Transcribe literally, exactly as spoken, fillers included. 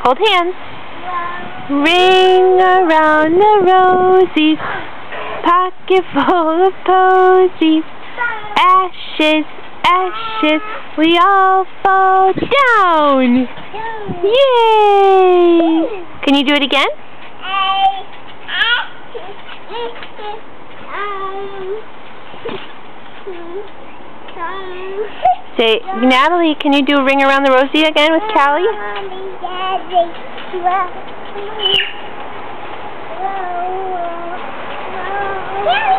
Hold hands. Ring around the rosies, pocket full of posies. Ashes, ashes, we all fall down. Yay! Can you do it again? Say, Natalie, can you do Ring Around the Rosie again with Kallie? Yeah.